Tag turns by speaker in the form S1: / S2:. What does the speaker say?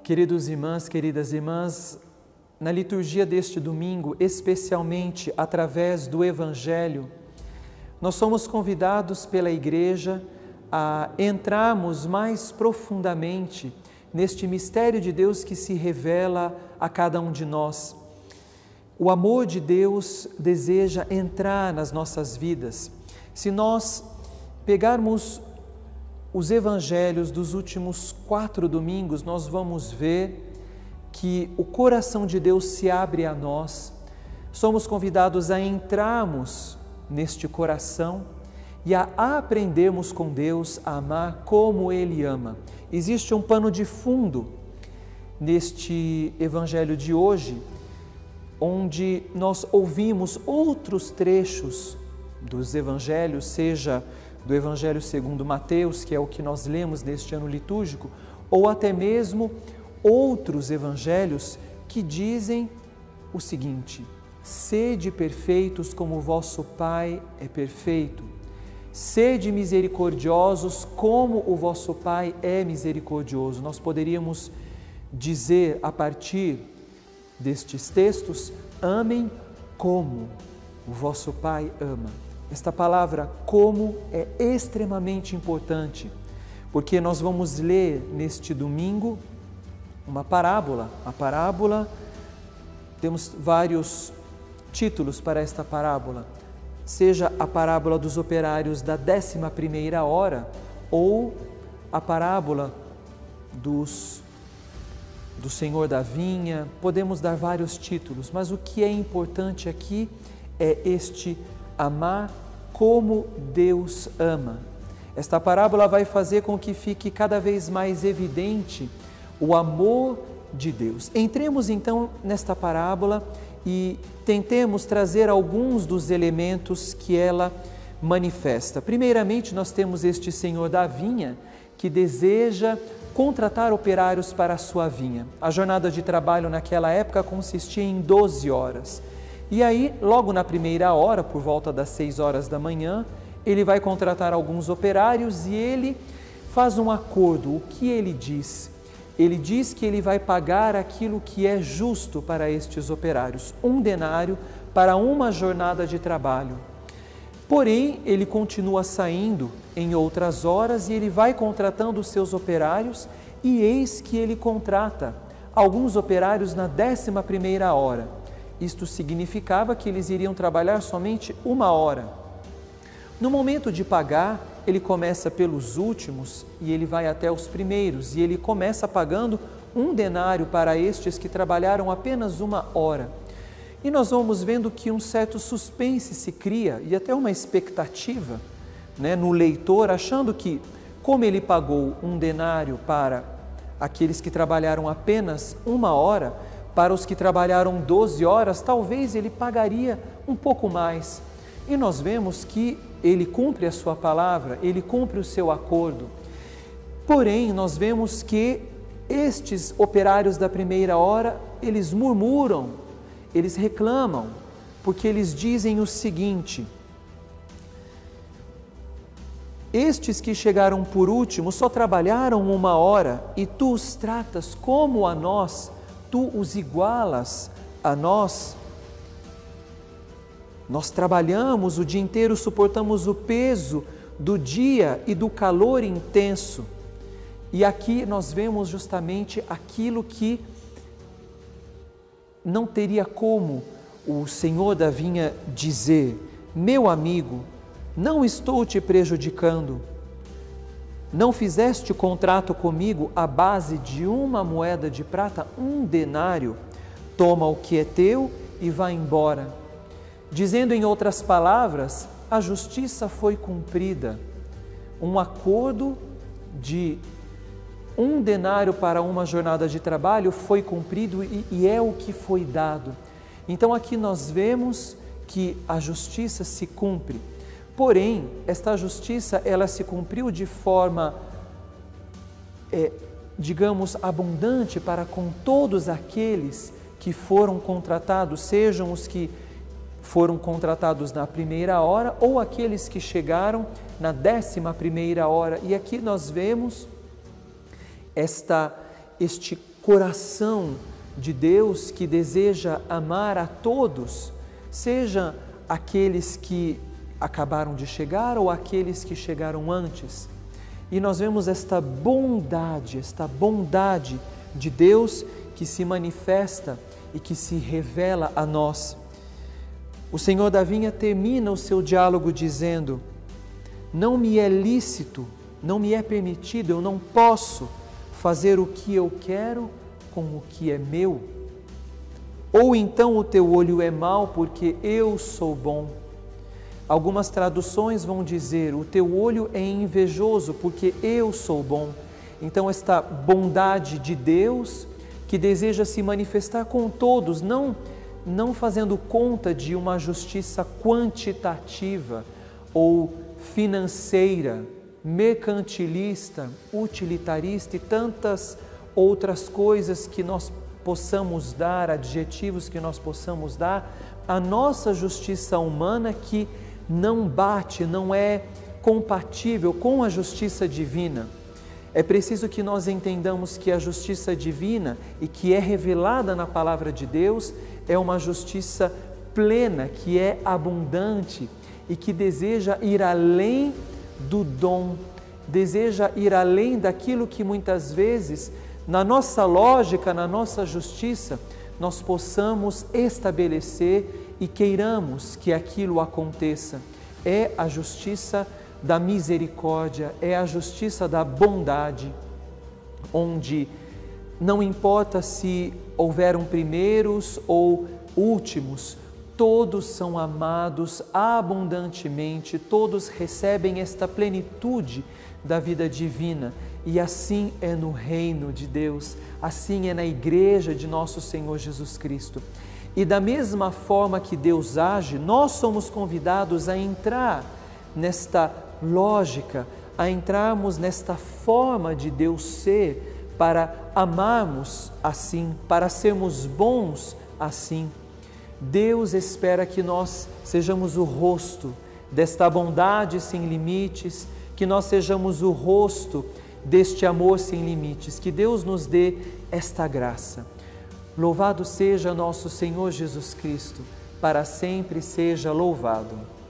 S1: Queridos irmãs, queridas irmãs, na liturgia deste domingo, especialmente através do Evangelho, nós somos convidados pela Igreja a entrarmos mais profundamente neste mistério de Deus que se revela a cada um de nós. O amor de Deus deseja entrar nas nossas vidas. Se nós pegarmos os evangelhos dos últimos 4 domingos, nós vamos ver que o coração de Deus se abre a nós. Somos convidados a entrarmos neste coração e a aprendermos com Deus a amar como Ele ama. Existe um pano de fundo neste evangelho de hoje, onde nós ouvimos outros trechos dos evangelhos, seja do Evangelho segundo Mateus, que é o que nós lemos neste ano litúrgico, ou até mesmo outros evangelhos que dizem o seguinte: sede perfeitos como o vosso Pai é perfeito, sede misericordiosos como o vosso Pai é misericordioso. Nós poderíamos dizer a partir destes textos: amem como o vosso Pai ama. Esta palavra como é extremamente importante, porque nós vamos ler neste domingo uma parábola. A parábola, temos vários títulos para esta parábola, seja a parábola dos operários da 11ª hora ou a parábola do Senhor da vinha. Podemos dar vários títulos, mas o que é importante aqui é este amar como Deus ama. Esta parábola vai fazer com que fique cada vez mais evidente o amor de Deus. Entremos então nesta parábola e tentemos trazer alguns dos elementos que ela manifesta. Primeiramente, nós temos este senhor da vinha que deseja contratar operários para a sua vinha. A jornada de trabalho naquela época consistia em 12 horas. E aí, logo na primeira hora, por volta das 6 horas da manhã, ele vai contratar alguns operários e ele faz um acordo. O que ele diz? Ele diz que ele vai pagar aquilo que é justo para estes operários, 1 denário para uma jornada de trabalho. Porém, ele continua saindo em outras horas e ele vai contratando os seus operários e eis que ele contrata alguns operários na 11ª hora. Isto significava que eles iriam trabalhar somente 1 hora. No momento de pagar, ele começa pelos últimos e ele vai até os primeiros, e ele começa pagando 1 denário para estes que trabalharam apenas 1 hora. E nós vamos vendo que um certo suspense se cria e até uma expectativa, no leitor, achando que, como ele pagou 1 denário para aqueles que trabalharam apenas 1 hora, para os que trabalharam 12 horas, talvez ele pagaria um pouco mais. E nós vemos que ele cumpre a sua palavra, ele cumpre o seu acordo. Porém, nós vemos que estes operários da primeira hora, eles murmuram, eles reclamam, porque eles dizem o seguinte: estes que chegaram por último só trabalharam 1 hora e tu os tratas como a nós, tu os igualas a nós. Nós trabalhamos o dia inteiro, suportamos o peso do dia e do calor intenso. E aqui nós vemos justamente aquilo que não teria como o senhor da vinha dizer: meu amigo, não estou te prejudicando. Não fizeste contrato comigo à base de 1 moeda de prata, 1 denário? Toma o que é teu e vá embora. Dizendo em outras palavras, a justiça foi cumprida. Um acordo de 1 denário para uma jornada de trabalho foi cumprido e é o que foi dado. Então aqui nós vemos que a justiça se cumpre. Porém, esta justiça, ela se cumpriu de forma, digamos, abundante para com todos aqueles que foram contratados, sejam os que foram contratados na primeira hora ou aqueles que chegaram na 11ª hora. E aqui nós vemos este coração de Deus que deseja amar a todos, seja aqueles que acabaram de chegar ou aqueles que chegaram antes. E nós vemos esta bondade de Deus que se manifesta e que se revela a nós. O Senhor da vinha termina o seu diálogo dizendo: não me é lícito, não me é permitido, eu não posso fazer o que eu quero com o que é meu. Ou então o teu olho é mau porque eu sou bom. Algumas traduções vão dizer: o teu olho é invejoso porque eu sou bom. Então esta bondade de Deus que deseja se manifestar com todos, não fazendo conta de uma justiça quantitativa ou financeira, mercantilista, utilitarista e tantas outras coisas que nós possamos dar, adjetivos que nós possamos dar, a nossa justiça humana que não bate, não é compatível com a justiça divina. É preciso que nós entendamos que a justiça divina e que é revelada na palavra de Deus é uma justiça plena, que é abundante e que deseja ir além do dom, deseja ir além daquilo que muitas vezes, na nossa lógica, na nossa justiça, nós possamos estabelecer e queiramos que aquilo aconteça. É a justiça da misericórdia, é a justiça da bondade, onde não importa se houveram primeiros ou últimos, todos são amados abundantemente, todos recebem esta plenitude da vida divina. E assim é no reino de Deus, assim é na igreja de nosso Senhor Jesus Cristo. E da mesma forma que Deus age, nós somos convidados a entrar nesta lógica, a entrarmos nesta forma de Deus ser, para amarmos assim, para sermos bons assim. Deus espera que nós sejamos o rosto desta bondade sem limites, que nós sejamos o rosto deste amor sem limites, que Deus nos dê esta graça. Louvado seja nosso Senhor Jesus Cristo, para sempre seja louvado.